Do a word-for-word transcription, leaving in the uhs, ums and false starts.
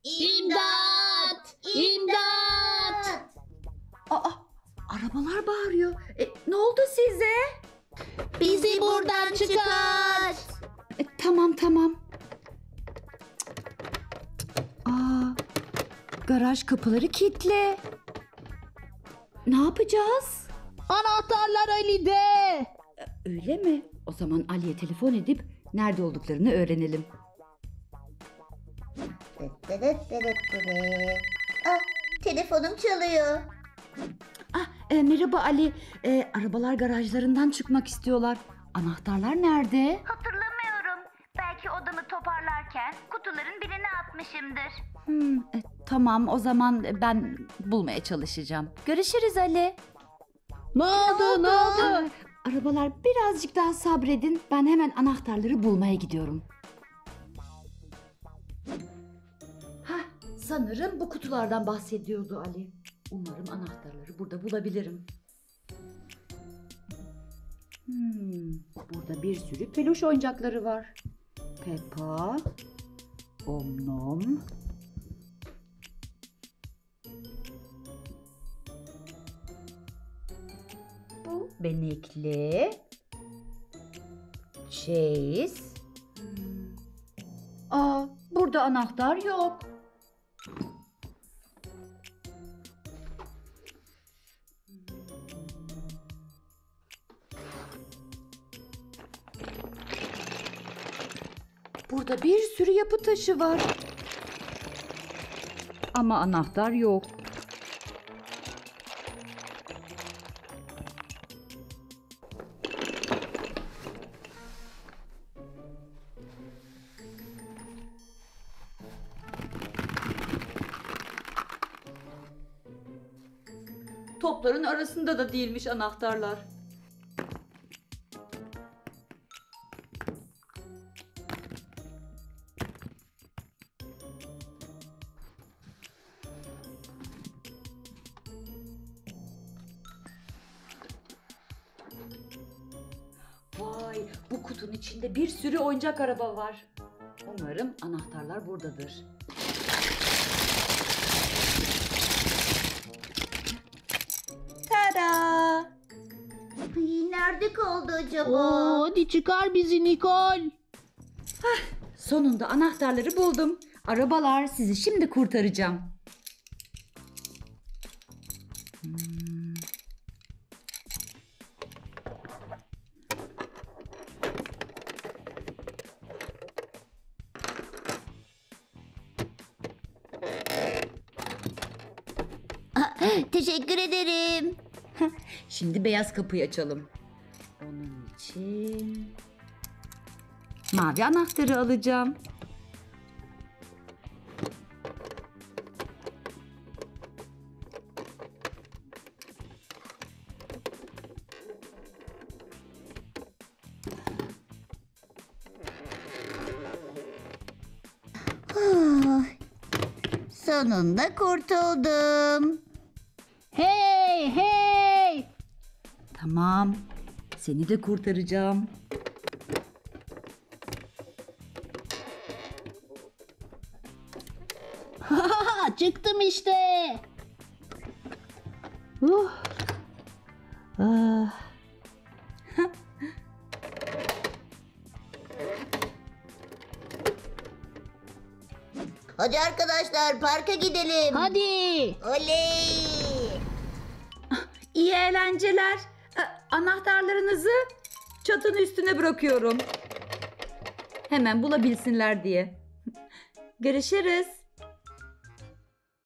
İmdat! İmdat! Aa, arabalar bağırıyor. E, ne oldu size? Bizi buradan çıkar! E, tamam tamam. Aa, garaj kapıları kilitli. Ne yapacağız? Anahtarlar Ali'de! Öyle mi? O zaman Ali'ye telefon edip nerede olduklarını öğrenelim. Ah, telefonum çalıyor. Ah, e, merhaba Ali. E, arabalar garajlarından çıkmak istiyorlar. Anahtarlar nerede? Hatırlamıyorum. Belki odamı toparlarken kutuların birine atmışımdır. Hmm, e, tamam, o zaman ben bulmaya çalışacağım. Görüşürüz Ali. Ne oldu ne oldu? Arabalar birazcık daha sabredin. Ben hemen anahtarları bulmaya gidiyorum. Hah, sanırım bu kutulardan bahsediyordu Ali. Umarım anahtarları burada bulabilirim. Hmm, burada bir sürü peluş oyuncakları var. Peppa, Omnom, bu benekli, Chase. Hmm. Aa, burada anahtar yok. Burada bir sürü yapı taşı var. Ama anahtar yok. Topların arasında da değilmiş anahtarlar. Vay, bu kutunun içinde bir sürü oyuncak araba var. Umarım anahtarlar buradadır. Tada! Ay, nerede kaldı acaba? Oo, hadi çıkar bizi Nikol. Sonunda anahtarları buldum. Arabalar, sizi şimdi kurtaracağım. Hmm. Teşekkür ederim. Şimdi beyaz kapıyı açalım. Onun için mavi anahtarı alacağım. Ah, sonunda kurtuldum. Hey hey! Tamam. Seni de kurtaracağım. Ha, çıktım işte. Uh. Ah. Hadi arkadaşlar parka gidelim. Hadi. Oley! İyi eğlenceler. E, Anahtarlarınızı çatının üstüne bırakıyorum. Hemen bulabilsinler diye. Görüşürüz.